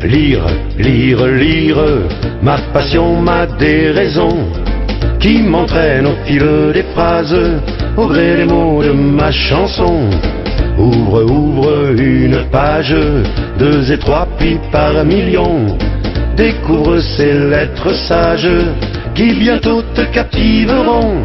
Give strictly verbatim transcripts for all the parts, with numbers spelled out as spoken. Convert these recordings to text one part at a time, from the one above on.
Lire, lire, lire, ma passion, ma déraison, qui m'entraîne au fil des phrases, au gré des mots de ma chanson. Ouvre, ouvre une page, deux et trois, puis par millions, découvre ces lettres sages, qui bientôt te captiveront.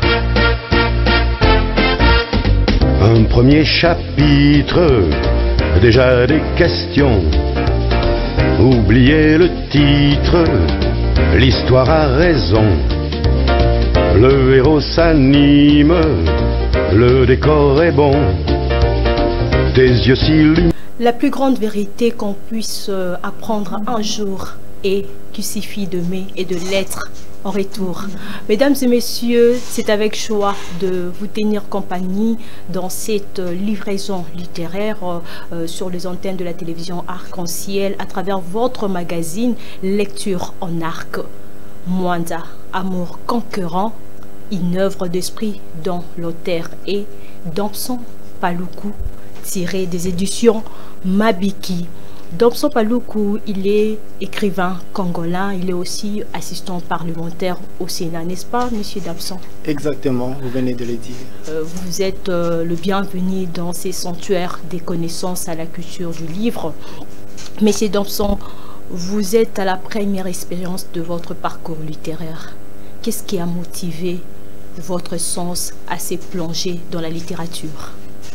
Un premier chapitre, déjà des questions. Oubliez le titre, l'histoire a raison. Le héros s'anime, le décor est bon. Tes yeux s'illuminent. La plus grande vérité qu'on puisse apprendre un jour est qu'il suffit d'aimer et de l'être en retour. Mesdames et messieurs, c'est avec joie de vous tenir compagnie dans cette livraison littéraire euh, sur les antennes de la télévision Arc-en-Ciel à travers votre magazine Lecture en Arc. Mwanda, amour conquérant, une œuvre d'esprit dont l'auteur est Dobson Paluku, tiré des éditions Mabiki. Dobson Paluku, il est écrivain congolais, il est aussi assistant parlementaire au Sénat, n'est-ce pas, monsieur Dobson? Exactement, vous venez de le dire. Euh, vous êtes euh, le bienvenu dans ces sanctuaires des connaissances à la culture du livre. Monsieur Dobson, vous êtes à la première expérience de votre parcours littéraire. Qu'est-ce qui a motivé votre sens à se plonger dans la littérature?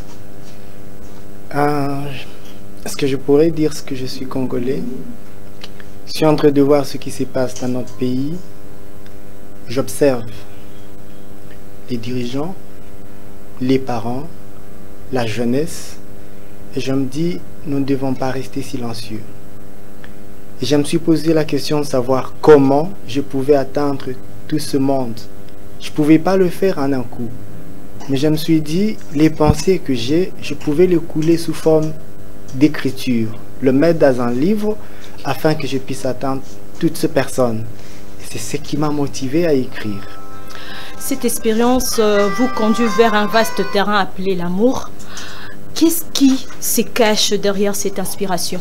euh... Est-ce que je pourrais dire ce que je suis congolais? Je suis en train de voir ce qui se passe dans notre pays. J'observe les dirigeants, les parents, la jeunesse. Et je me dis, nous ne devons pas rester silencieux. Et je me suis posé la question de savoir comment je pouvais atteindre tout ce monde. Je ne pouvais pas le faire en un coup. Mais je me suis dit, les pensées que j'ai, je pouvais les couler sous forme d'écriture, le mettre dans un livre afin que je puisse atteindre toutes ces personnes. C'est ce qui m'a motivé à écrire. Cette expérience euh, vous conduit vers un vaste terrain appelé l'amour. Qu'est-ce qui se cache derrière cette inspiration?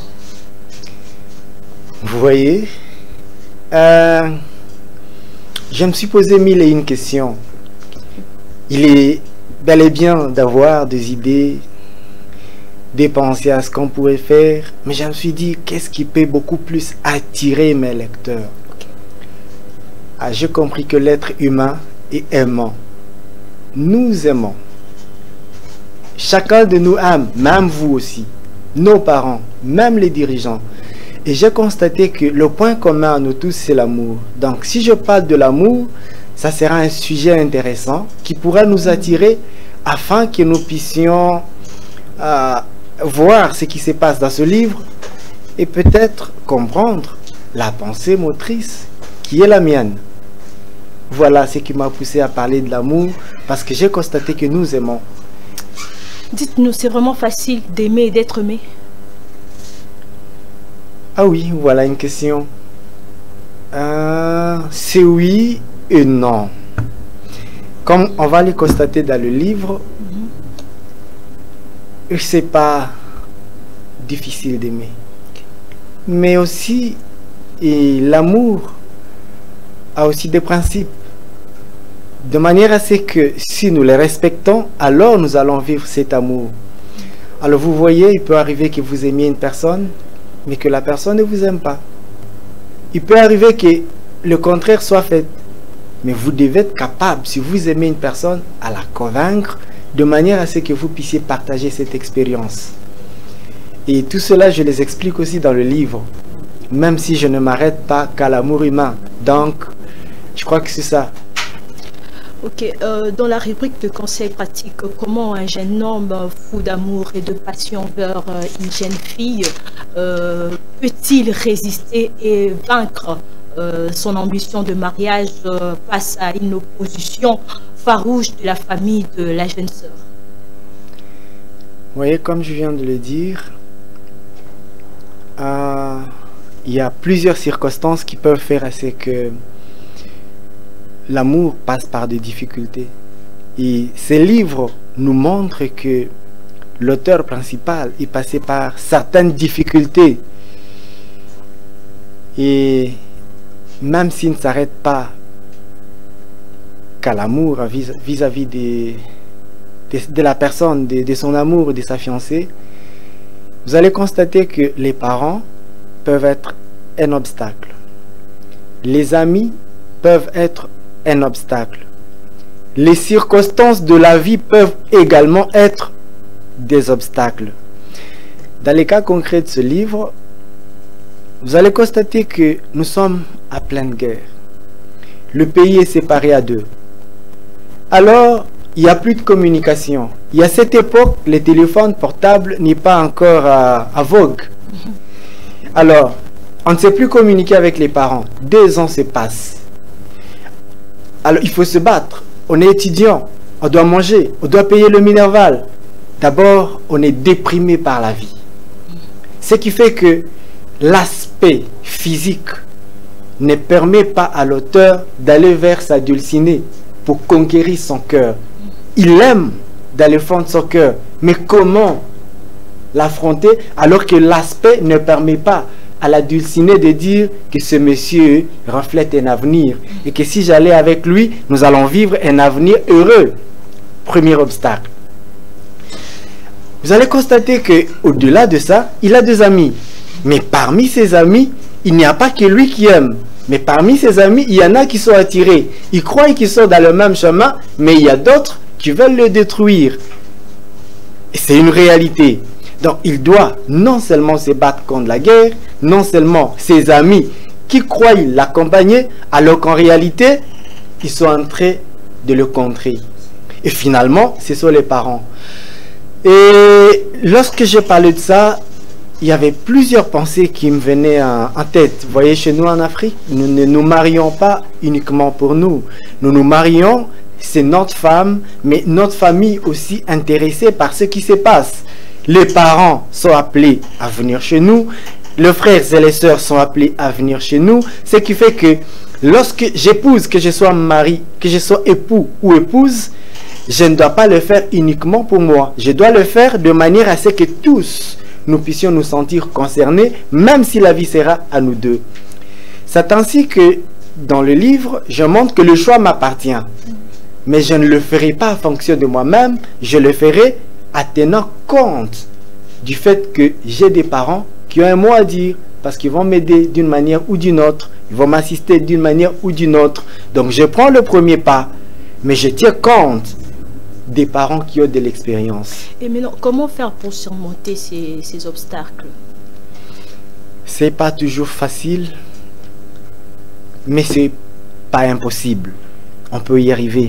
Vous voyez, euh, je me suis posé mille et une questions. Il est bel et bien d'avoir des idées, de penser à ce qu'on pourrait faire, mais je me suis dit, qu'est-ce qui peut beaucoup plus attirer mes lecteurs? Ah, j'ai compris que l'être humain est aimant. Nous aimons. Chacun de nous aime, même vous aussi, nos parents, même les dirigeants. Et j'ai constaté que le point commun à nous tous, c'est l'amour. Donc, si je parle de l'amour, ça sera un sujet intéressant qui pourra nous attirer afin que nous puissions euh, voir ce qui se passe dans ce livre et peut-être comprendre la pensée motrice qui est la mienne. Voilà ce qui m'a poussé à parler de l'amour, parce que j'ai constaté que nous aimons. Dites-nous, c'est vraiment facile d'aimer et d'être aimé? Ah oui, voilà une question. Euh, c'est oui et non. Comme on va le constater dans le livre, c'est pas difficile d'aimer, mais aussi l'amour a aussi des principes, de manière à ce que si nous les respectons, alors nous allons vivre cet amour. Alors vous voyez, il peut arriver que vous aimiez une personne, mais que la personne ne vous aime pas. Il peut arriver que le contraire soit fait, mais vous devez être capable, si vous aimez une personne, à la convaincre, de manière à ce que vous puissiez partager cette expérience. Et tout cela, je les explique aussi dans le livre, même si je ne m'arrête pas qu'à l'amour humain. Donc, je crois que c'est ça. Ok, euh, dans la rubrique de conseils pratiques, comment un jeune homme fou d'amour et de passion vers euh, une jeune fille euh, peut-il résister et vaincre euh, son ambition de mariage euh, face à une opposition farouche de la famille de la jeune sœur? Vous voyez, comme je viens de le dire, euh, il y a plusieurs circonstances qui peuvent faire à ce que l'amour passe par des difficultés. Et ces livres nous montrent que l'auteur principal est passé par certaines difficultés Et même s'il ne s'arrête pas qu'à l'amour vis-à-vis de, de, de la personne, de, de son amour, de sa fiancée, vous allez constater que les parents peuvent être un obstacle. Les amis peuvent être un obstacle. Les circonstances de la vie peuvent également être des obstacles. Dans les cas concrets de ce livre, vous allez constater que nous sommes à pleine guerre. Le pays est séparé à deux. Alors, il n'y a plus de communication. Et à cette époque, les téléphones portables n'est pas encore à, à vogue. Alors, on ne sait plus communiquer avec les parents. Deux ans se passent. Alors, il faut se battre. On est étudiant, on doit manger, on doit payer le Minerval. D'abord, on est déprimé par la vie. Ce qui fait que l'aspect physique ne permet pas à l'auteur d'aller vers sa dulcinée pour conquérir son cœur. Il aime d'aller fondre son cœur, mais comment l'affronter alors que l'aspect ne permet pas à la dulcinée de dire que ce monsieur reflète un avenir et que si j'allais avec lui, nous allons vivre un avenir heureux. Premier obstacle. Vous allez constater que au-delà de ça, il a deux amis. Mais parmi ses amis, il n'y a pas que lui qui aime. Mais parmi ses amis, il y en a qui sont attirés. Ils croient qu'ils sont dans le même chemin, mais il y a d'autres qui veulent le détruire. Et c'est une réalité. Donc il doit non seulement se battre contre la guerre, non seulement ses amis qui croient l'accompagner, alors qu'en réalité, ils sont en train de le contrer. Et finalement, ce sont les parents. Et lorsque j'ai parlé de ça, il y avait plusieurs pensées qui me venaient en, en tête. Vous voyez, chez nous en Afrique, nous ne nous marions pas uniquement pour nous. Nous nous marions, c'est notre femme, mais notre famille aussi intéressée par ce qui se passe. Les parents sont appelés à venir chez nous. Les frères et les sœurs sont appelés à venir chez nous. Ce qui fait que lorsque j'épouse, que je sois mari, que je sois époux ou épouse, je ne dois pas le faire uniquement pour moi. Je dois le faire de manière à ce que tous, nous puissions nous sentir concernés, même si la vie sera à nous deux. C'est ainsi que dans le livre, je montre que le choix m'appartient. Mais je ne le ferai pas en fonction de moi-même, je le ferai en tenant compte du fait que j'ai des parents qui ont un mot à dire, parce qu'ils vont m'aider d'une manière ou d'une autre, ils vont m'assister d'une manière ou d'une autre. Donc je prends le premier pas, mais je tiens compte des parents qui ont de l'expérience. Et maintenant, comment faire pour surmonter ces, ces obstacles? C'est pas toujours facile, mais c'est pas impossible. On peut y arriver.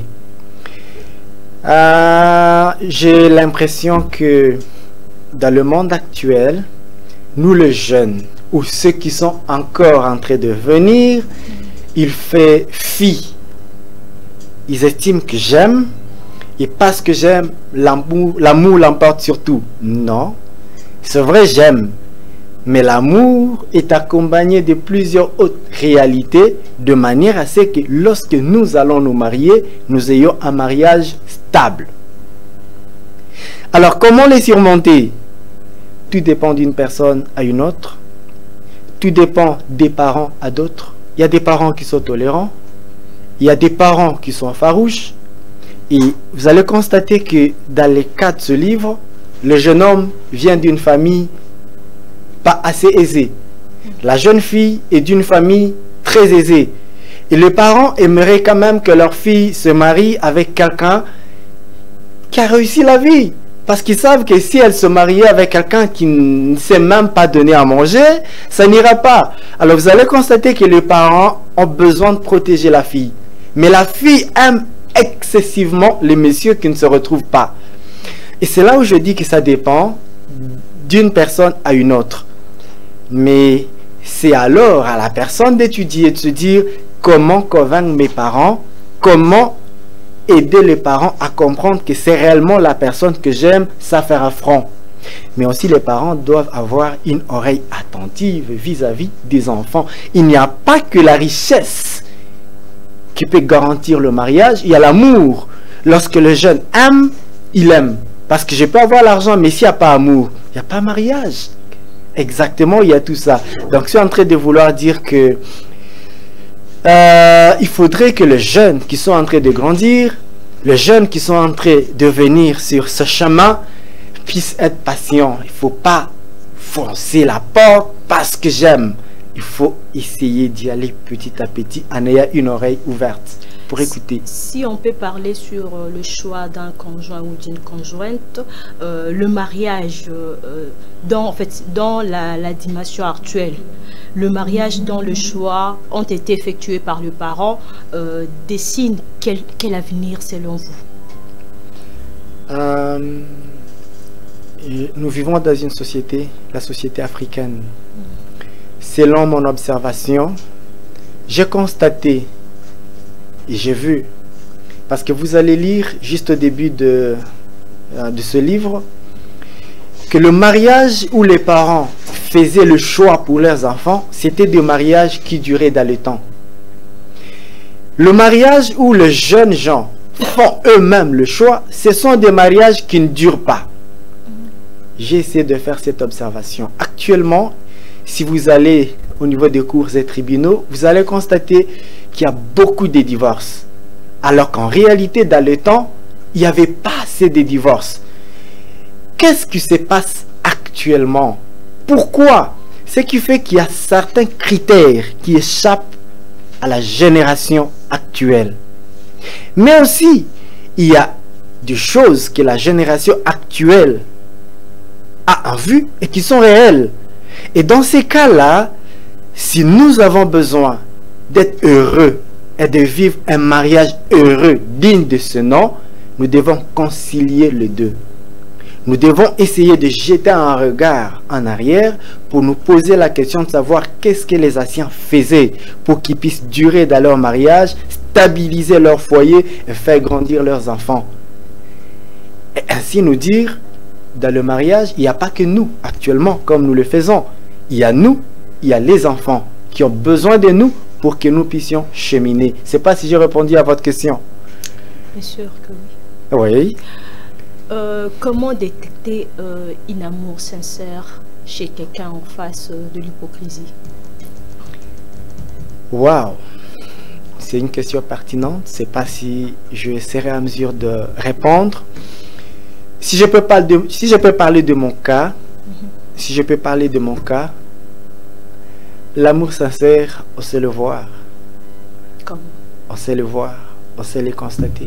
Euh, j'ai l'impression que dans le monde actuel, nous les jeunes, ou ceux qui sont encore en train de venir, ils font fi. Ils estiment que j'aime, et parce que j'aime, l'amour l'emporte sur tout. Non, c'est vrai, j'aime. Mais l'amour est accompagné de plusieurs autres réalités, de manière à ce que lorsque nous allons nous marier, nous ayons un mariage stable. Alors, comment les surmonter? Tout dépend d'une personne à une autre. Tout dépend des parents à d'autres. Il y a des parents qui sont tolérants. Il y a des parents qui sont farouches. Et vous allez constater que dans les cas de ce livre, le jeune homme vient d'une famille pas assez aisée. La jeune fille est d'une famille très aisée. Et les parents aimeraient quand même que leur fille se marie avec quelqu'un qui a réussi la vie. Parce qu'ils savent que si elle se mariait avec quelqu'un qui ne sait même pas donner à manger, ça n'ira pas. Alors vous allez constater que les parents ont besoin de protéger la fille. Mais la fille aime excessivement les messieurs qui ne se retrouvent pas. Et c'est là où je dis que ça dépend d'une personne à une autre. Mais c'est alors à la personne d'étudier et de se dire comment convaincre mes parents, comment aider les parents à comprendre que c'est réellement la personne que j'aime, ça faire un front. Mais aussi les parents doivent avoir une oreille attentive vis-à-vis des enfants. Il n'y a pas que la richesse qui peut garantir le mariage, il y a l'amour. Lorsque le jeune aime, il aime. Parce que je peux avoir l'argent, mais s'il n'y a pas amour, il n'y a pas mariage. Exactement, il y a tout ça. Donc, je suis en train de vouloir dire que euh, il faudrait que les jeunes qui sont en train de grandir, les jeunes qui sont en train de venir sur ce chemin, puissent être patients. Il ne faut pas foncer la porte parce que j'aime. Il faut essayer d'y aller petit à petit en ayant une oreille ouverte pour écouter. Si on peut parler sur euh, le choix d'un conjoint ou d'une conjointe, euh, le mariage euh, dans, en fait, dans la, la dimension actuelle, le mariage dont le choix ont été effectués par le parent euh, dessine quel, quel avenir selon vous? euh, Nous vivons dans une société, la société africaine. Selon mon observation, j'ai constaté et j'ai vu, parce que vous allez lire juste au début de, de ce livre, que le mariage où les parents faisaient le choix pour leurs enfants, c'était des mariages qui duraient dans le temps. Le mariage où les jeunes gens font eux-mêmes le choix, ce sont des mariages qui ne durent pas. J'ai essayé de faire cette observation. Actuellement, si vous allez au niveau des cours et tribunaux, vous allez constater qu'il y a beaucoup de divorces. Alors qu'en réalité, dans le temps, il n'y avait pas assez de divorces. Qu'est-ce qui se passe actuellement? Pourquoi? Ce qui fait qu'il y a certains critères qui échappent à la génération actuelle. Mais aussi, il y a des choses que la génération actuelle a en vue et qui sont réelles. Et dans ces cas-là, si nous avons besoin d'être heureux et de vivre un mariage heureux, digne de ce nom, nous devons concilier les deux. Nous devons essayer de jeter un regard en arrière pour nous poser la question de savoir qu'est-ce que les anciens faisaient pour qu'ils puissent durer dans leur mariage, stabiliser leur foyer et faire grandir leurs enfants. Et ainsi nous dire, dans le mariage, il n'y a pas que nous actuellement comme nous le faisons. Il y a nous, il y a les enfants qui ont besoin de nous pour que nous puissions cheminer. Je ne sais pas si j'ai répondu à votre question. Bien sûr que oui. Oui. Euh, comment détecter euh, un amour sincère chez quelqu'un en face euh, de l'hypocrisie? Waouh! C'est une question pertinente. Je ne sais pas si je serai à mesure de répondre. Si je peux parler de, si je peux parler de mon cas, mm-hmm. si je peux parler de mon cas, l'amour sincère, on sait le voir. Comment? On sait le voir, on sait le constater.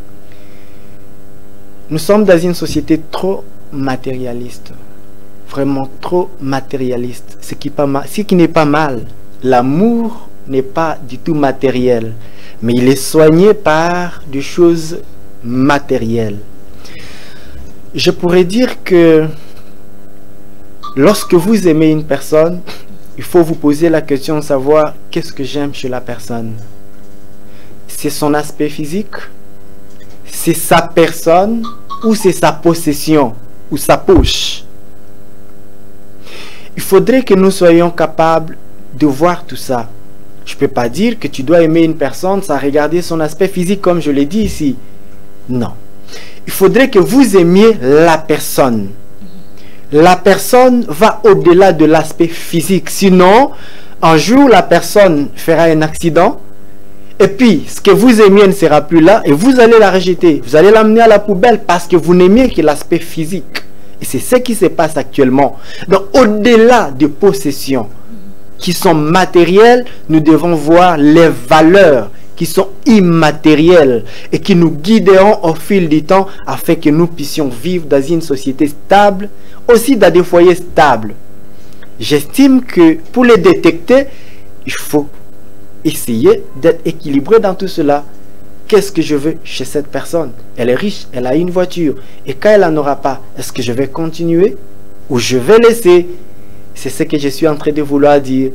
Nous sommes dans une société trop matérialiste, vraiment trop matérialiste, ce qui, pas mal, ce qui n'est pas mal. L'amour n'est pas du tout matériel, mais il est soigné par des choses matérielles. Je pourrais dire que lorsque vous aimez une personne, il faut vous poser la question de savoir qu'est-ce que j'aime chez la personne. C'est son aspect physique, c'est sa personne ou c'est sa possession ou sa poche. Il faudrait que nous soyons capables de voir tout ça. Je ne peux pas dire que tu dois aimer une personne sans regarder son aspect physique comme je l'ai dit ici. Non. Il faudrait que vous aimiez la personne. La personne va au-delà de l'aspect physique. Sinon, un jour, la personne fera un accident. Et puis, ce que vous aimiez ne sera plus là. Et vous allez la rejeter. Vous allez l'amener à la poubelle parce que vous n'aimiez que l'aspect physique. Et c'est ce qui se passe actuellement. Donc, au-delà des possessions qui sont matérielles, nous devons voir les valeurs qui sont immatérielles et qui nous guideront au fil du temps afin que nous puissions vivre dans une société stable, aussi dans des foyers stables. J'estime que pour les détecter, il faut essayer d'être équilibré dans tout cela. Qu'est-ce que je veux chez cette personne? Elle est riche, elle a une voiture. Et quand elle n'en aura pas, est-ce que je vais continuer ou je vais laisser? C'est ce que je suis en train de vouloir dire.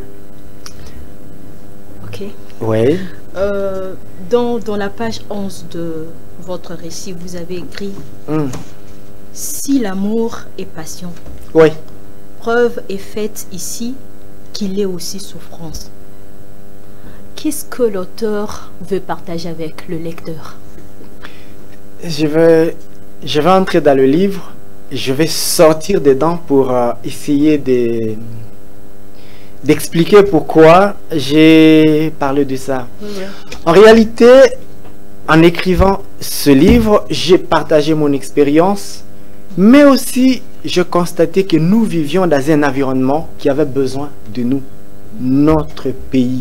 Ok. Oui. Euh, dans, dans la page onze de votre récit, vous avez écrit mm. Si l'amour est passion, oui. Preuve est faite ici qu'il est aussi souffrance. Qu'est-ce que l'auteur veut partager avec le lecteur? Je vais, je vais entrer dans le livre je vais sortir dedans pour euh, essayer de d'expliquer pourquoi j'ai parlé de ça. Oui, oui. En réalité, en écrivant ce livre, j'ai partagé mon expérience, mais aussi je constatais que nous vivions dans un environnement qui avait besoin de nous, notre pays.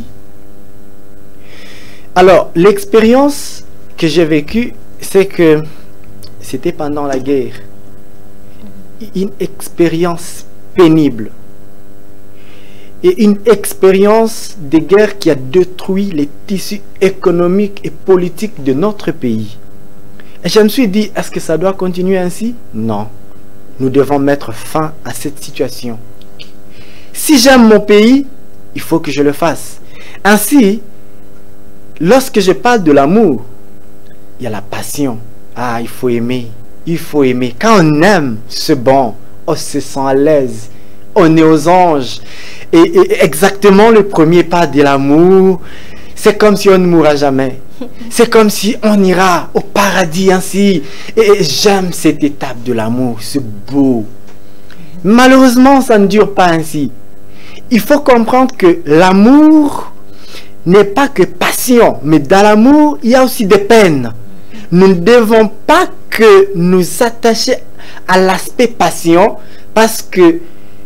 Alors, l'expérience que j'ai vécue, c'est que c'était pendant la guerre. Une expérience pénible. Et une expérience de guerre qui a détruit les tissus économiques et politiques de notre pays. Et je me suis dit, est-ce que ça doit continuer ainsi? Non. Nous devons mettre fin à cette situation. Si j'aime mon pays, il faut que je le fasse. Ainsi, lorsque je parle de l'amour, il y a la passion. Ah, il faut aimer. Il faut aimer. Quand on aime, c'est bon. On se sent à l'aise. On est aux anges. Et, et exactement le premier pas de l'amour, c'est comme si on ne mourra jamais. C'est comme si on ira au paradis ainsi. Et, et j'aime cette étape de l'amour. C'est beau. Malheureusement, ça ne dure pas ainsi. Il faut comprendre que l'amour n'est pas que passion, mais dans l'amour, il y a aussi des peines. Nous ne devons pas que nous attacher à l'aspect passion, parce que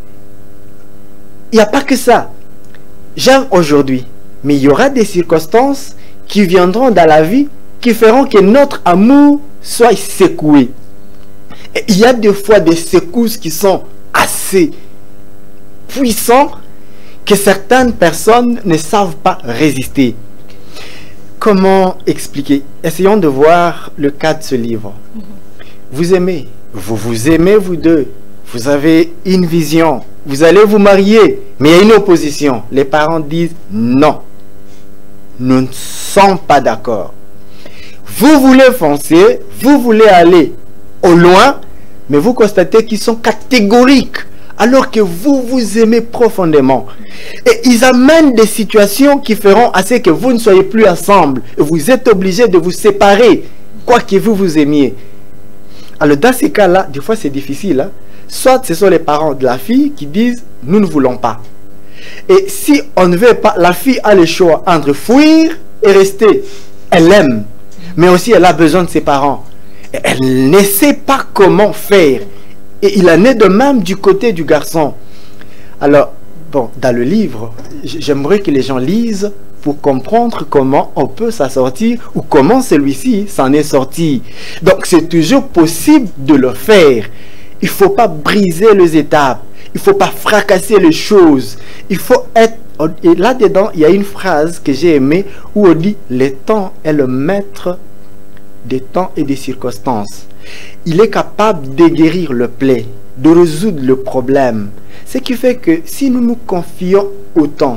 il n'y a pas que ça. J'aime aujourd'hui, mais il y aura des circonstances qui viendront dans la vie qui feront que notre amour soit secoué. Et il y a des fois des secousses qui sont assez puissantes que certaines personnes ne savent pas résister. Comment expliquer? Essayons de voir le cas de ce livre. Vous aimez, vous vous aimez vous deux, vous avez une vision, vous allez vous marier, mais il y a une opposition. Les parents disent non, nous ne sommes pas d'accord. Vous voulez foncer, vous voulez aller au loin, mais vous constatez qu'ils sont catégoriques, alors que vous vous aimez profondément. Et ils amènent des situations qui feront à ce que vous ne soyez plus ensemble. Et vous êtes obligés de vous séparer, quoi que vous vous aimiez. Alors dans ces cas-là, des fois c'est difficile. Hein? Soit ce sont les parents de la fille qui disent « nous ne voulons pas ». Et si on ne veut pas, la fille a le choix entre fuir et rester. Elle aime, mais aussi elle a besoin de ses parents. Et elle ne sait pas comment faire. Et il en est de même du côté du garçon. Alors, bon, dans le livre, j'aimerais que les gens lisent pour comprendre comment on peut s'en sortir ou comment celui-ci s'en est sorti. Donc, c'est toujours possible de le faire. Il ne faut pas briser les étapes. Il ne faut pas fracasser les choses. Il faut être... Et là-dedans, il y a une phrase que j'ai aimée où on dit « Le temps est le maître des temps et des circonstances. Il est capable de guérir le plaie, de résoudre le problème. » Ce qui fait que si nous nous confions au temps,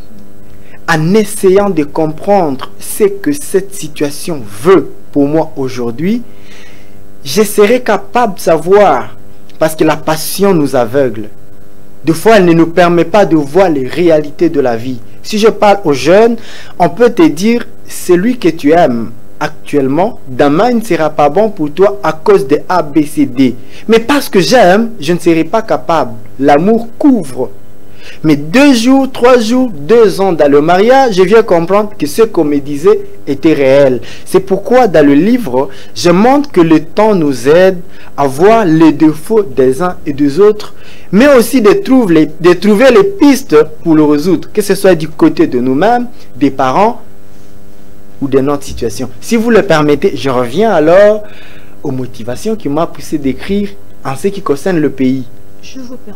en essayant de comprendre ce que cette situation veut pour moi aujourd'hui, je serai capable de savoir, parce que la passion nous aveugle. Des fois, elle ne nous permet pas de voir les réalités de la vie. Si je parle aux jeunes, on peut te dire, celui que tu aimes actuellement, demain il ne sera pas bon pour toi à cause de A, B, C, D. Mais parce que j'aime, je ne serai pas capable. L'amour couvre. Mais deux jours, trois jours, deux ans dans le mariage, je viens comprendre que ce qu'on me disait était réel. C'est pourquoi dans le livre, je montre que le temps nous aide à voir les défauts des uns et des autres, mais aussi de trouver les, de trouver les pistes pour le résoudre, que ce soit du côté de nous-mêmes, des parents ou de notre situation. Si vous le permettez, je reviens alors aux motivations qui m'ont poussé d'écrire en ce qui concerne le pays. Je vous permets.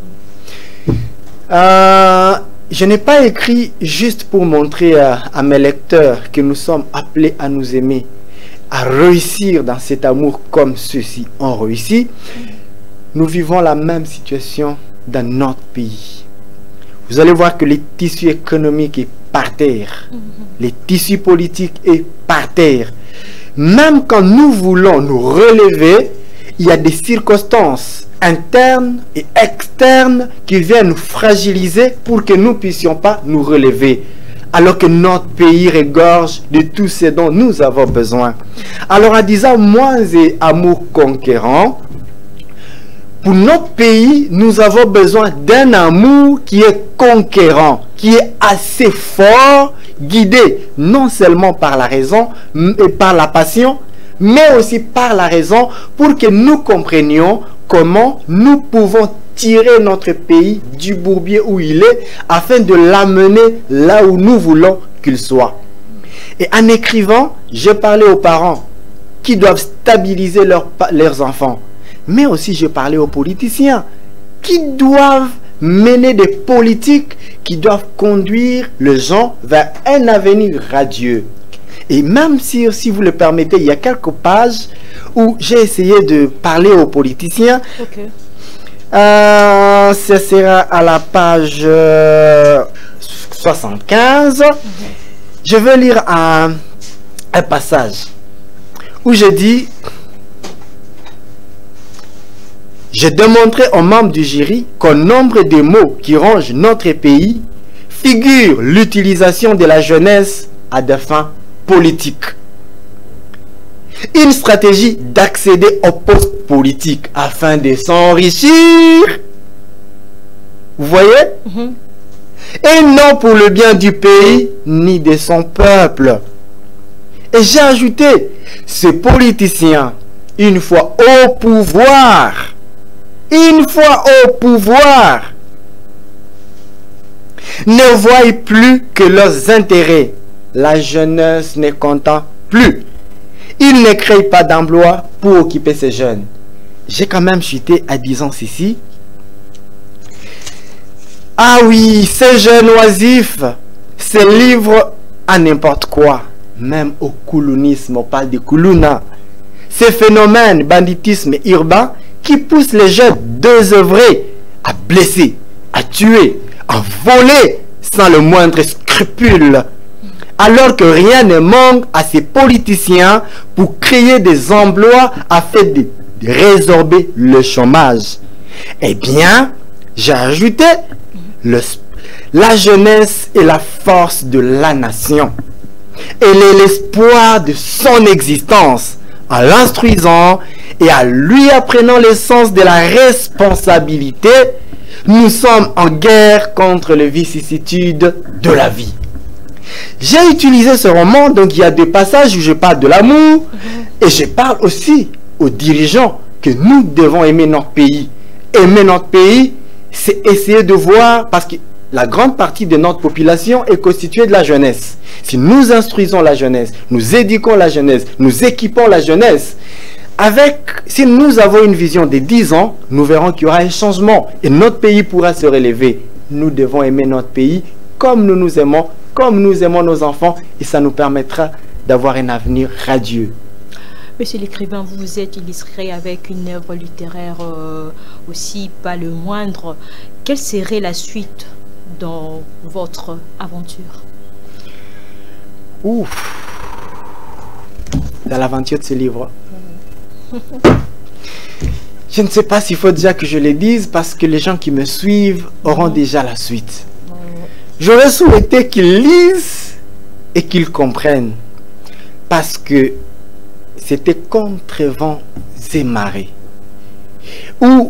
Euh, je n'ai pas écrit juste pour montrer à, à mes lecteurs que nous sommes appelés à nous aimer, à réussir dans cet amour comme ceux-ci ont réussi. Nous vivons la même situation dans notre pays. Vous allez voir que les tissus économiques est par terre, mm-hmm. les tissus politiques est par terre. Même quand nous voulons nous relever, il y a des circonstances internes et externes qui viennent nous fragiliser pour que nous ne puissions pas nous relever. Alors que notre pays regorge de tout ce dont nous avons besoin. Alors en disant moins et amour conquérant, pour notre pays, nous avons besoin d'un amour qui est conquérant, qui est assez fort, guidé non seulement par la raison et par la passion, mais aussi par la raison, pour que nous comprenions comment nous pouvons tirer notre pays du bourbier où il est, afin de l'amener là où nous voulons qu'il soit. Et en écrivant, j'ai parlé aux parents qui doivent stabiliser leurs, leurs enfants. Mais aussi, je parlais aux politiciens qui doivent mener des politiques qui doivent conduire les gens vers un avenir radieux. Et même si, si vous le permettez, il y a quelques pages où j'ai essayé de parler aux politiciens. Okay. Euh, ce sera à la page euh, soixante-quinze. Okay. Je veux lire un, un passage où je dis: j'ai démontré aux membres du jury qu'au nombre des mots qui rongent notre pays figure l'utilisation de la jeunesse à des fins politiques. Une stratégie d'accéder au poste politique afin de s'enrichir. Vous voyez? Mm-hmm. Et non pour le bien du pays ni de son peuple. Et j'ai ajouté, ces politiciens, une fois au pouvoir, une fois au pouvoir, ne voient plus que leurs intérêts. La jeunesse ne compte plus. Ils ne créent pas d'emploi pour occuper ces jeunes. J'ai quand même chuté à disant ceci. Ah oui, ces jeunes oisifs se livrent à n'importe quoi. Même au coulunisme, on parle de Koulouna. Ces phénomènes, banditisme urbain, qui poussent les jeunes désœuvrés à blesser, à tuer, à voler sans le moindre scrupule. Alors que rien ne manque à ces politiciens pour créer des emplois afin de, de résorber le chômage. Eh bien, j'ai ajouté, le, la jeunesse est la force de la nation. Elle est l'espoir de son existence. En l'instruisant et en lui apprenant l'essence de la responsabilité, nous sommes en guerre contre les vicissitudes de la vie. J'ai utilisé ce roman, donc il y a des passages où je parle de l'amour, et je parle aussi aux dirigeants que nous devons aimer notre pays. Aimer notre pays, c'est essayer de voir, parce que la grande partie de notre population est constituée de la jeunesse. Si nous instruisons la jeunesse, nous éduquons la jeunesse, nous équipons la jeunesse, avec, si nous avons une vision de dix ans, nous verrons qu'il y aura un changement et notre pays pourra se relever. Nous devons aimer notre pays comme nous nous aimons, comme nous aimons nos enfants, et ça nous permettra d'avoir un avenir radieux. Monsieur l'écrivain, vous vous êtes illustré avec une œuvre littéraire euh, aussi pas le moindre. Quelle serait la suite dans votre aventure? Ouf. Dans l'aventure de ce livre. Je ne sais pas s'il faut déjà que je le dise, parce que les gens qui me suivent auront déjà la suite. J'aurais souhaité qu'ils lisent et qu'ils comprennent, parce que c'était contre vents et marées, où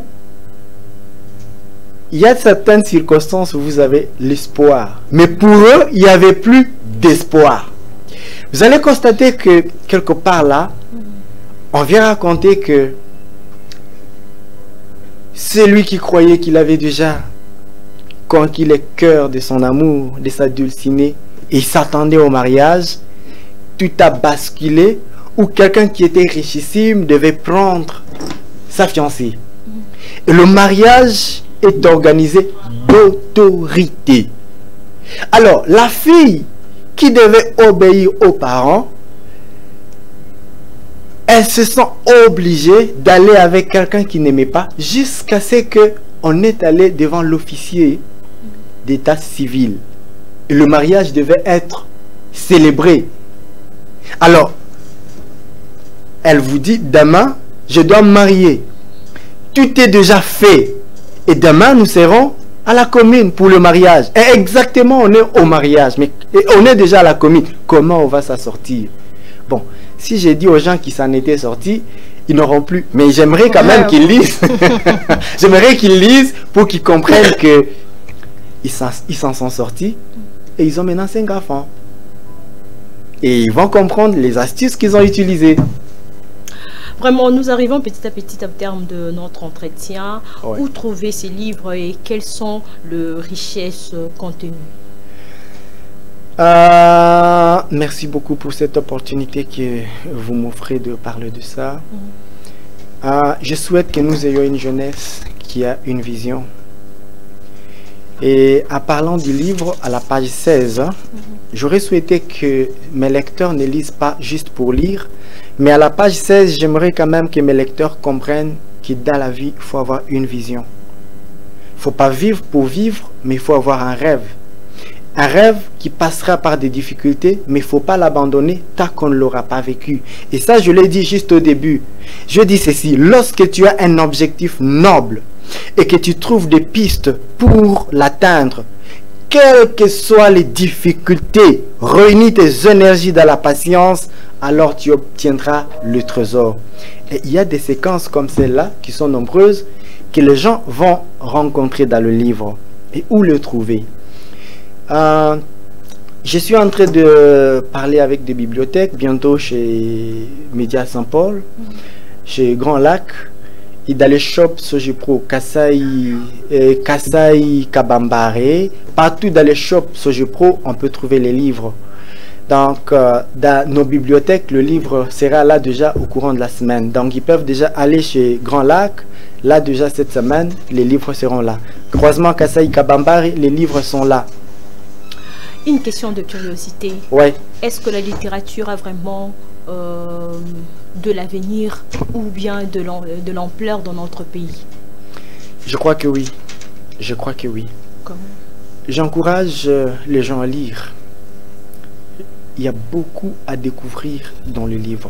il y a certaines circonstances où vous avez l'espoir, mais pour eux, il n'y avait plus d'espoir. Vous allez constater que quelque part là, on vient raconter que celui qui croyait qu'il avait déjà conquis le cœur de son amour, de sa dulcinée, et il s'attendait au mariage, tout a basculé, où quelqu'un qui était richissime devait prendre sa fiancée. Et le mariage est organisé d'autorité. Alors, la fille qui devait obéir aux parents, elle se sent obligée d'aller avec quelqu'un qui n'aimait pas, jusqu'à ce qu'on est allé devant l'officier d'état civil. Et le mariage devait être célébré. Alors, elle vous dit, demain, je dois me marier. Tout est déjà fait. Et demain, nous serons à la commune pour le mariage. Et exactement, on est au mariage. Mais on est déjà à la commune. Comment on va s'en sortir? Bon, si j'ai dit aux gens qui s'en étaient sortis, ils n'auront plus. Mais j'aimerais quand même qu'ils lisent. J'aimerais qu'ils lisent pour qu'ils comprennent que ils s'en sont sortis et ils ont maintenant cinq enfants. Et ils vont comprendre les astuces qu'ils ont utilisées. Vraiment, nous arrivons petit à petit au terme de notre entretien. Ouais. Où trouver ces livres et quelles sont les richesses contenues? Euh, merci beaucoup pour cette opportunité que vous m'offrez de parler de ça. Mmh. Euh, je souhaite que nous ayons une jeunesse qui a une vision. Et en parlant du livre, à la page seize, mmh. j'aurais souhaité que mes lecteurs ne lisent pas juste pour lire, mais à la page seize, j'aimerais quand même que mes lecteurs comprennent que dans la vie, il faut avoir une vision. Il ne faut pas vivre pour vivre, mais il faut avoir un rêve. Un rêve qui passera par des difficultés, mais il ne faut pas l'abandonner tant qu'on ne l'aura pas vécu. Et ça, je l'ai dit juste au début. Je dis ceci, lorsque tu as un objectif noble et que tu trouves des pistes pour l'atteindre, quelles que soient les difficultés, réunis tes énergies dans la patience, alors tu obtiendras le trésor. Et il y a des séquences comme celle-là, qui sont nombreuses, que les gens vont rencontrer dans le livre. Et où le trouver? Euh, je suis en train de parler avec des bibliothèques, bientôt chez Média Saint-Paul, mmh. chez Grand Lac, et dans les shops Sojipro, Kasai, eh, Kasai Kabambare, partout dans les shops Sojipro, on peut trouver les livres. Donc, euh, dans nos bibliothèques, le livre sera là déjà au courant de la semaine. Donc, ils peuvent déjà aller chez Grand Lac. Là, déjà cette semaine, les livres seront là. Croisement Kasai Kabambare, les livres sont là. Une question de curiosité. Ouais. Est-ce que la littérature a vraiment euh, de l'avenir ou bien de l'ampleur dans notre pays? Je crois que oui. Je crois que oui. Comment? J'encourage les gens à lire. Il y a beaucoup à découvrir dans le livre.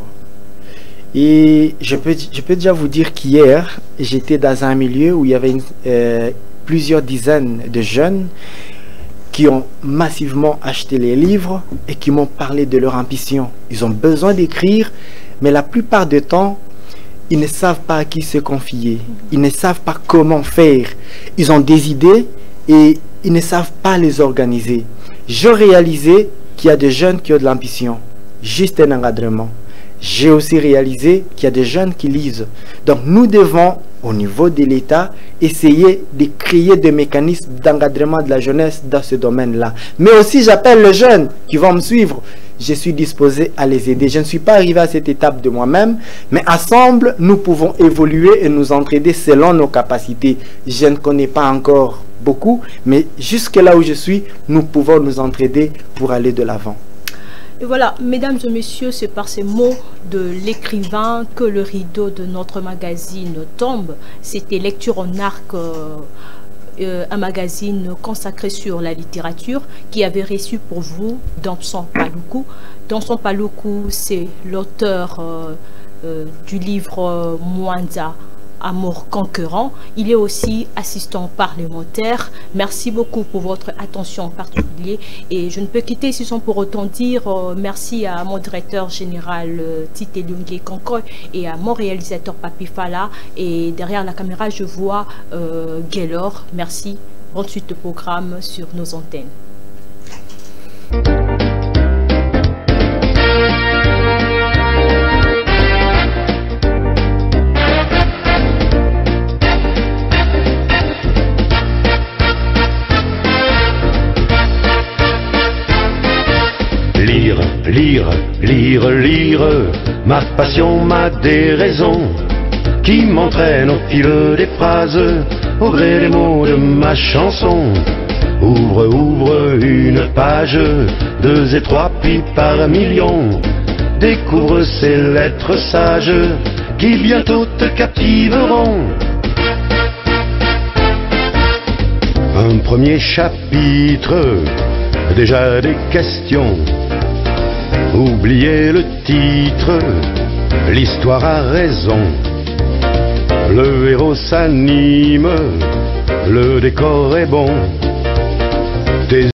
Et je peux, je peux déjà vous dire qu'hier, j'étais dans un milieu où il y avait une, euh, plusieurs dizaines de jeunes qui ont massivement acheté les livres et qui m'ont parlé de leur ambition. Ils ont besoin d'écrire, mais la plupart du temps, ils ne savent pas à qui se confier. Ils ne savent pas comment faire. Ils ont des idées et ils ne savent pas les organiser. J'ai réalisé qu'il y a des jeunes qui ont de l'ambition, juste un encadrement. J'ai aussi réalisé qu'il y a des jeunes qui lisent. Donc nous devons, au niveau de l'État, essayer de créer des mécanismes d'encadrement de la jeunesse dans ce domaine-là. Mais aussi, j'appelle les jeunes qui vont me suivre. Je suis disposé à les aider. Je ne suis pas arrivé à cette étape de moi-même, mais ensemble, nous pouvons évoluer et nous entraider selon nos capacités. Je ne connais pas encore beaucoup, mais jusque là où je suis, nous pouvons nous entraider pour aller de l'avant. Et voilà, mesdames et messieurs, c'est par ces mots de l'écrivain que le rideau de notre magazine tombe. C'était Lecture en Arc, euh, euh, un magazine consacré sur la littérature qui avait reçu pour vous Damson Paluku. Damson Paluku, c'est l'auteur euh, euh, du livre euh, Mwanza, Amour conquérant. Il est aussi assistant parlementaire. Merci beaucoup pour votre attention particulière et je ne peux quitter ici sans pour autant dire euh, merci à mon directeur général euh, Tite Lungi Konkoy et à mon réalisateur Papi Fala, et derrière la caméra je vois euh, Gaylor. Merci. Bonne suite de programme sur nos antennes. Lire, lire, lire, lire, ma passion, ma déraison, qui m'entraîne au fil des phrases, au gré des mots de ma chanson. Ouvre, ouvre une page, deux et trois, puis par millions, découvre ces lettres sages, qui bientôt te captiveront. Un premier chapitre, déjà des questions. Oubliez le titre, l'histoire a raison. Le héros s'anime, le décor est bon.